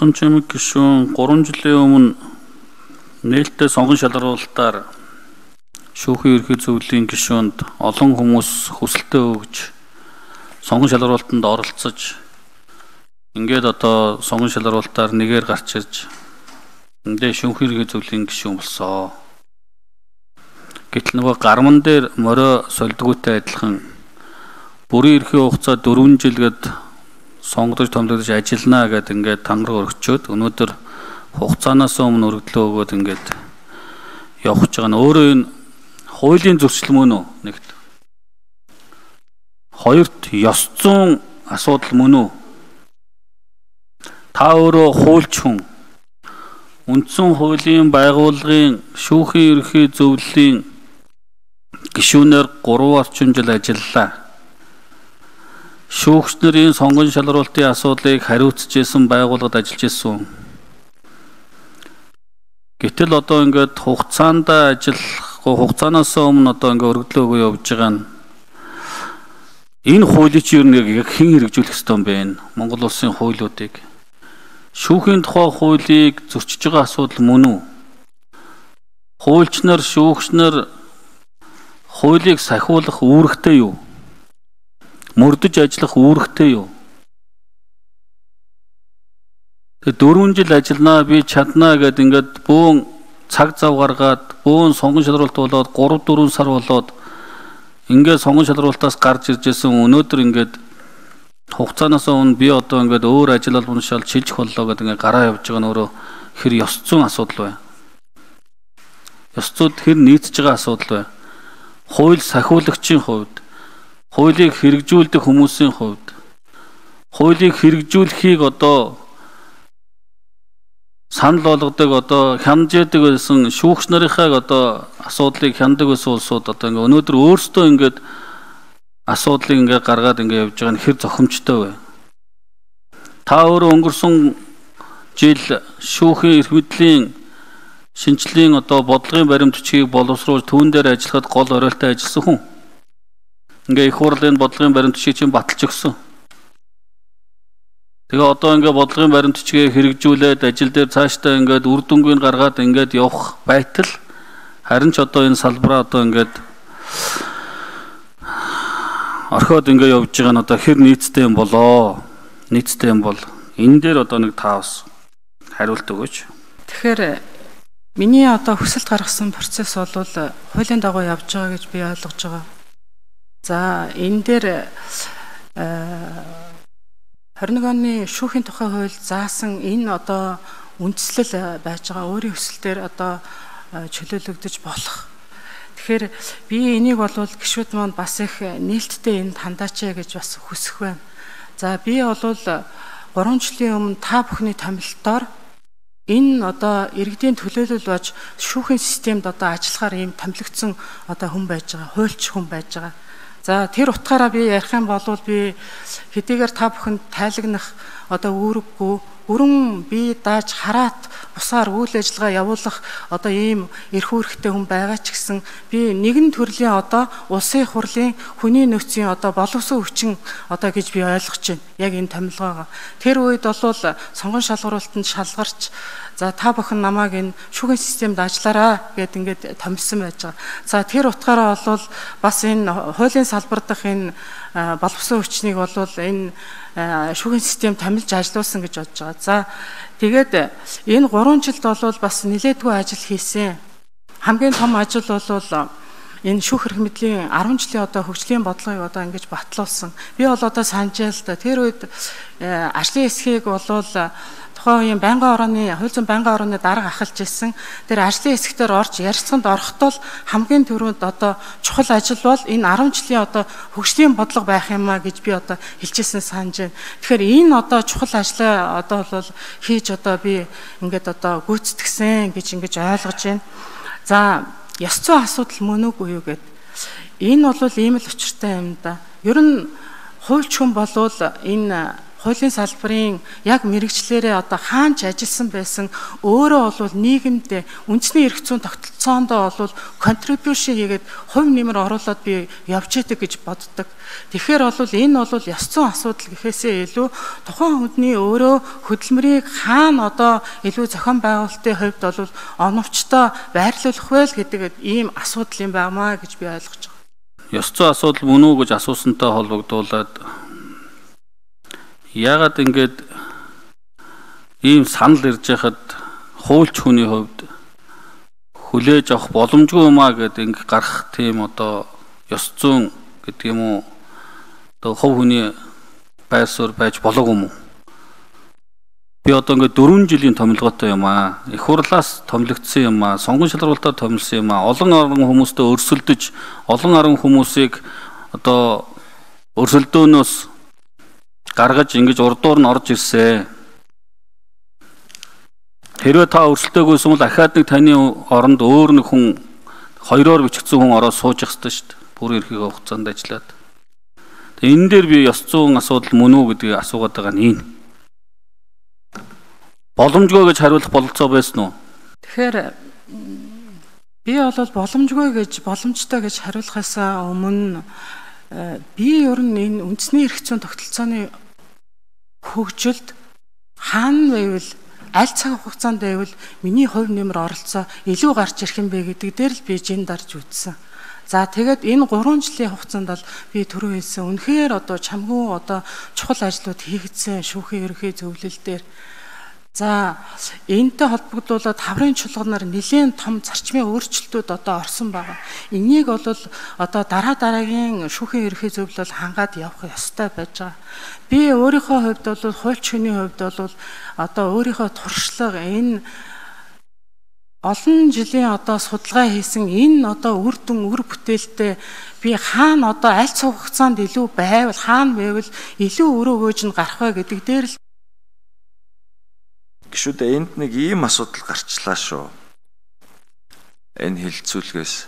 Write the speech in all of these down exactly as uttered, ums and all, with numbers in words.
Цончмэг гишүүн гурван жилийн өмнө нээлттэй сонгон шалгаруулалтаар шүүхийн ерхий зөвлөлийн гишүүнд олон хүмүүс хүсэлтээ өгж сонгон шалгаруулалтанд оролцож ингээд одоо сонгон шалгаруулалтаар нэгээр гарч ирж эндээ шүүхийн ерхий зөвлөлийн гишүүн болсон. Гэтэл нөгөө гарман дээр морио солидгүйтэй адилхан бүрийн ерхий хугацаа дөрвөн жилгээд сонгодож томлогдож ажиллана гэдэг ингээд тангараг өргөчөөд өнөөдөр хугацаанаас өмнө өргөдлөө өгөөд ингээд явах гэж байгаа нь өөрөө энэ хуулийн зөрчил мөн үү? Нэгт. Хоёрт ёс зүйн асуудал мөн үү? Та өөрөө хуульч хүн үндсэн хуулийн байгууллагын шүүхийн ерхий зөвлөлийн гишүүнээр гурван орчим жил ажиллалаа. Шүүгчнэрийн сонгон шалгаруулалтын асуудлыг хариуцж исэн байгууллагад ажиллаж исэн. Гэтэл одоо ингээд хугацаанд ажиллахгүй хугацаанаас өмнө одоо ингээд өргөдлөө өгөө явж байгаа нь энэ хуулийг чи юу нэг хэн хэрэгжүүлэх ёстой юм бэ? Монгол улсын хуулиудыг шүүхийн тухай хуулийг зөрчиж байгаа асуудал мөн үү? Хуульч нар шүүгчнэр хуулийг сахиулах үүрэгтэй юу? Мөрдөж ажиллах үүрэгтэй юу? Тэгээ дөрвөн жил ажилланаа би чаднаа гэд ингээд бөөн цаг зав гаргаад бөөн сонгон шалгаруулалт болоод гурав дөрвөн сар болоод ингээд сонгон шалгаруулалтаас гарч иржсэн өнөөдөр ингээд хугацаанаас өмнө би одоо ингээд өөр ажил албан тушаал шилжих боллоо гэдэг ингээд гараа явж байгаа нь өөрөө хэр ёс зүйн асуудал бай. Ёс зүйд хэр нийцж байгаа асуудал бай. Хууль сахиулагчийн хувьд хуулийг хэрэгжүүлдэг хүмүүсийн хувьд хуулийг хэрэгжүүлэхийг одоо санал болгодог одоо хянаждаг байсан шүүгч нарынхаа одоо асуудлыг хяндаг байсан улсууд одоо ингээ өнөөдөр өөрсдөө ингээд асуудлыг ингээ гаргаад ингээ явж байгаа нь хэр зохимжтой вэ? Та өөрөө өнгөрсөн жил шүүхийн эрх мэдлийн шинжлэлийн одоо бодлогын баримт бичгийг боловсруулж түүн дээр ажиллахад гол оройтой ажилласан хүн. Ингээ их хурлын бодлогын баримт бичгийг чинь баталж өгсөн. Тэгээ одоо ингээ бодлогын баримт бичгээ хэрэгжүүлээд ажил дээр цаашдаа ингээд үр дүнгийн гаргаад ингээд явах байтал харин ч одоо энэ салбараа одоо ингээд орхиод ингээ явж байгаа нь одоо хэр нийцтэй юм болоо? Нийцтэй юм бол энэ дээр одоо нэг таавс хариулт өгөөч. Тэгэхээр миний одоо хүсэлт гаргасан процесс бол хуулийн дагуу явж байгаа гэж би ойлгож байгаа. За энэ дээр хорин нэг оны шүүхийн тухай хууль заасан энэ одоо үндслэл байж байгаа өөрийн хүсэлтээр одоо чөлөөлөгдөж болох. Тэгэхээр би энийг бол гишүүд маань бас их нээлттэй энд хандаач гэж бас хүсэх байна. За би бол гурван жилийн өмнө та бүхний томилолтоор энэ одоо иргэдийн төлөөлөл болж шүүхийн системд одоо ажиллахаар ийм томилогдсон одоо хүн байж байгаа, хуульч хүн байж байгаа. За тэр утгаараа би ярих юм бол би хэдийгээр та бүхэнд тайлагнах одоо үүрэггүй бүрэн би дааж хараат бусаар үйл ажиллагаа явуулах одоо ийм эрх үүрэгтэй хүн байгаа ч гэсэн би нэгэн төрлийн одоо улсын хурлын хүний нөөцийн одоо боловсон хүчин одоо гэж би ойлгож байна. Яг энэ томилгоогоо. Тэр үед бол сонгон шалгаруулалтанд шалгарч за та бүхэн намайг энэ шүүхийн системд ажиллаараа гэд ингээд томилсон байж байгаа. За тэр утгаараа бол бас энэ хуулийн салбар дахь энэ боловсон хүчнийг бол энэ шүүхийн систем томилж ажиллуулсан гэж бодож байгаа. За тэгээд энэ гурван жилд бол бас нэлээдгүй ажил хийсэн. Хамгийн том ажил бол энэ шүүх эрх мэдлийн арван жилийн одоо хөгжлийн бодлогыг одоо ингэж батлуулсан. Би бол одоо санаж л да. Тэр үед ажлын хэсгийг бол тухайн үеийн байнгын орооны хууль зүйн байнгын орооны дарга ахалж ирсэн. Тэр ажлын хэсгээр орж ярилцлаганд орохдоо хамгийн түрүүнд одоо чухал ажил бол энэ арван жилийн одоо хөгжлийн бодлого байх юмаа гэж би одоо хэлжсэн санаж байна. Тэгэхээр энэ одоо чухал ажлаа одоо бол хийж одоо би ингээд одоо гүйцэтгсэн гэж ингэж ойлгож байна. За ёс зүйн асуудал мөн үгүй юу гэд. Энэ бол ийм л учиртай юм да. Ер нь хуульч хүн болвол энэ хуулийн салбарын яг мэрэгчлэрээ одоо хаанч ажилласан байсан өөрөө бол нийгэмдээ үндэсний эрх зүйн тогтолцоондоо бол контрибьюшн хийгээд хувь нэмэр оруулаад би явж яадаг гэж боддог. Тэгэхээр бол энэ бол ёс зүйн асуудал гэхээсээ илүү тухайн хүнний өөрөө хөдөлмөрийг хаана одоо илүү зохион байгуулалтын хувьд бол оновчтой байрлуулах вэ гэдэг ийм асуудал юм байнамаа гэж би ойлгож байгаа. Ёс зүйн асуудал мөн үү гэж асуусантай холбогдуулаад яагаад ингэж ийм санал ирж яхад хуульч хүний хувьд хүлээж авах боломжгүй юм а гэдэг ингэ гарах тийм одоо ёс зүйн гэдэг юм уу одоо хувь хүний байр суурь байж болов юм уу? Би одоо ингэ дөрвөн жилийн томилгоотой юм а. Их хурлаас томилогдсон юм а. Сонгон шалралтаар томилсон юм а. Олон орон хүмүүстэй өрсөлдөж, олон орон хүмүүсийг одоо өрсөлдөөнөөс гаргаж ингэж урдуур нь орж ирсэн. Хэрвээ та өрсөлдөөгүйсэн бол ахаад нэг таны оронд өөр нэг хүн хоёроор бичигдсэн хүн ороод сууж явах хэрэгтэй шүү дээ. Бүр эрхийг хугацаанд ажиллаад. Тэгээ энэ дээр би ёс зүйн асуудал мөн үү гэдгийг асуугаад байгаа нь энэ. Боломжгүй гэж хариулах бололцоо байсан уу? Тэгэхээр би бол боломжгүй гэж боломжтой гэж хариулахаас өмнө би ер нь энэ үндэсний эрх зүйн тогтолцооны хөгжилд хаана байвал аль цаг хугацаанд байвал миний хувь нэмэр оролцоо илүү гарч ирэх юм бэ гэдэг дээр л би жин дарж үзсэн. За тэгээд энэ гурван жилийн хугацаанд бол би түрүү хэлсэн үнэхээр одоо чамгүй одоо чухал ажлууд хийгдсэн шүүхийн ерөнхий зөвлөл дээр. За энэтэй холбогдуулаад таврын чуулганаар нэлээд том зарчмын өөрчлөлтүүд одоо орсон байгаа. Энийг бол одоо дараа дараагийн шүүхийн ерөнхий зөвлөл хангаад явах ёстой байж байгаа. Би өөрийнхөө хувьд бол хуульч хүний хувьд бол одоо өөрийнхөө туршлага энэ олон жилийн одоо судалгаа хийсэн энэ одоо үр дүн үр бүтээлтэй би хаана одоо аль цаг хугацаанд илүү байвал хаана байвал илүү өр өгөөж нь гарах вэ гэдэг дээр л гişүүд энд нэг ийм асуудал гарчлаа шүү. Энэ хилцүүлгээс.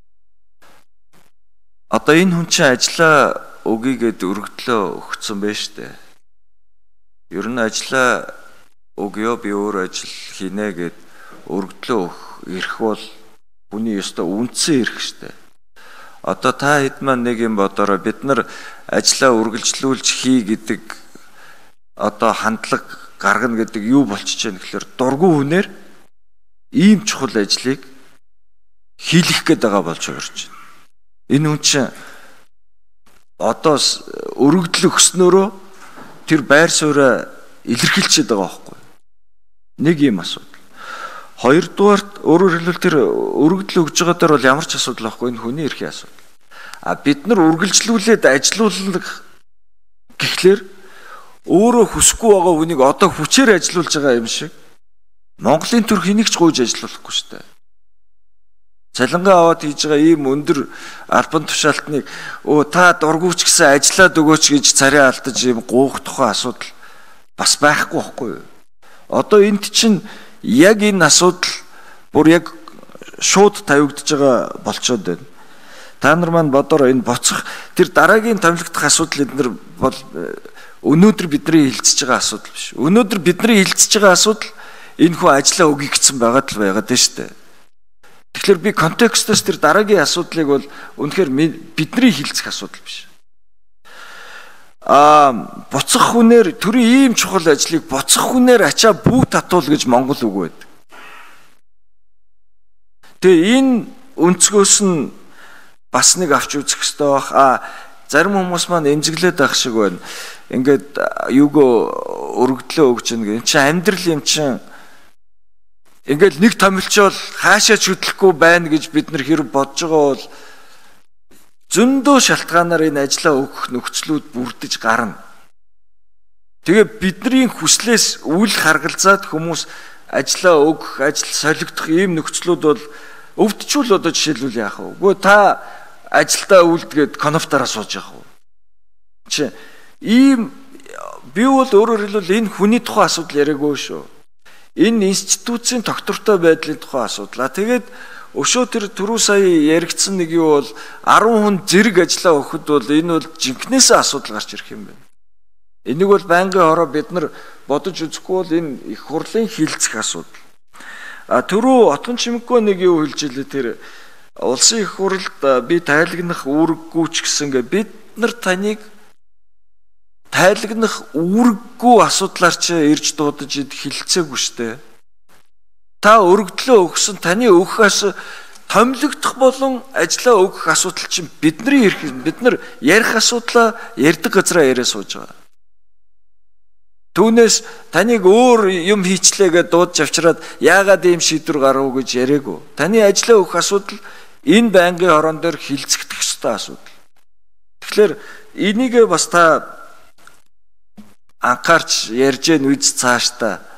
Одоо энэ хүн чинь ажлаа өгийгээд өргөдлөө өгсөн байж тээ. Ер нь ажлаа өгөө би өөр ажил хийнэ гэд өргөдлөө өгөх эрх бол хүний ёстой үндсэн эрх штэ. Одоо та хэд маань нэг юм бодороо бид нар ажлаа үргэлжлүүлж хий гэдэг одоо хандлага гаргана гэдэг юу болчихж байна гэхээр дургүй хүнээр ийм чухал ажлыг хийх гээд байгаа болж өгөрч байна. Энэ хүн чинь одоо өргөдөл өгснөөрөө тэр байр сууриа илэрхийлчихэд байгаа байхгүй. Нэг ийм асуудал. Хоёрдугаарт өөрөөр хэлбэл тэр өргөдөл өгж байгаа дээр бол ямар ч асуудал байхгүй, энэ хүний эрхийн асуудал. А бид нар үргэлжлүүлээд ажилуулах гэхлээр өөрөө хүсэхгүй байгаа хүнийг одоо хүчээр ажилуулж байгаа юм шиг Монголын төр хэнийг ч гуйж ажилуулахгүй шүү дээ. Цалингаа аваад хийж байгаа ийм өндөр албан тушаалтныг өө та дургүйч гэсэн ажиллаад өгөөч гэж царай алдаж ийм гуух тухайн асуудал бас байхгүй байхгүй юу? Одоо энд чинь яг энэ асуудал бүр яг шууд тавигдж байгаа болцоод байна. Та нар маань бодороо энэ боцох тэр дараагийн томилогдох асуудал эднэр бол өнөөдөр бидний хилцэж байгаа асуудал биш. Өнөөдөр бидний хилцэж байгаа асуудал энэ хүн ажиллаа өгье гэсэн байгаад л байгаад байна шүү дээ. Тэгэхээр би контекстээс тэр дараагийн асуудлыг бол үнэхээр бидний хилцэх асуудал биш. Аа буцах хүнээр төрийн ийм чухал ажлыг буцах хүнээр ачаа бүү татуул гэж Монгол үг байдаг. Тэгээ энэ өнцгөөс нь бас нэг авч үзэх хэрэгтэй бах. Аа зарим хүмүүс маань эмзэглээд байх шиг байна. Ингээд юугөө өргөдлөө өгч ийн гэх. Энд чинь амьдрал юм чинь ингээд нэг томилчвол хаашаа ч хөдлөхгүй байна гэж бид нар хэрэг бодож байгаа бол зөндөө шалтгаанаар энэ ажлаа өгөх нөхцлүүд бүрдэж гарна. Тэгээ бидний хүслээс үл харгалзаад хүмүүс ажлаа өгөх, ажил солигдох ийм нөхцлүүд бол өвдчүүл одоо жишээлбэл яах вэ? Үгүй та ажилдаа үлдгээд конофтараа сууж явах уу? Чи ийм би бол өөрөөр хэлбэл энэ хүний тухайн асуудал яриаггүй шүү. Энэ институцийн тогтвортой байдлын тухайн асуудал. Тэгээд өшөө тэр түрүү сая яригдсан нэг юу бол арван хүн зэрэг ажиллаа өгөхөд бол энэ бол жинкнээсээ асуудал гарч ирэх юм байна. Энийг бол байнгын хороо бид нар бодож үзэхгүй бол энэ их хурлын хилцэх асуудал. А түрүү Отгон Чимэггүй нэг юу хэлж илээ тэр улсын их хурлд би тайлагнах үүрэггүй ч гэсэнгээ бид нар таныг тайлагнах үүрэггүй асуудлаар ч ирж дуудаж ид хилцээгүй штэ. Та өргөдлөө өгсөн таны өгөхөөс томилогдох болон ажиллаа өгөх асуудал чинь бидний эрх бид нар ярих асуудлаа ярьдаг газараа яриа сууж байгаа. Түүнээс таныг өөр юм хийчлээ гэж дуудаж авчираад яагаад ийм шийдвэр гарав гэж яриаггүй. Таны ажиллаа өгөх асуудал энэ байнгын хорон дээр хилцэгдэх ёстой асуудал. Тэгэхээр энийг бас та анхаарч ярьж гэн үз цааш та